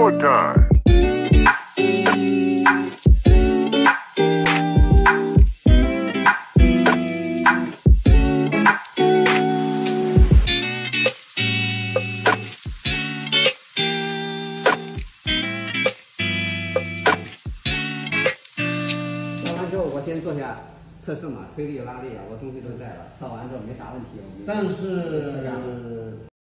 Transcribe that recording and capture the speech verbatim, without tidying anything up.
more time. 测完之后，我先做下测试嘛，推力、拉力啊，我东西都在了。测完之后没啥问题。 但是。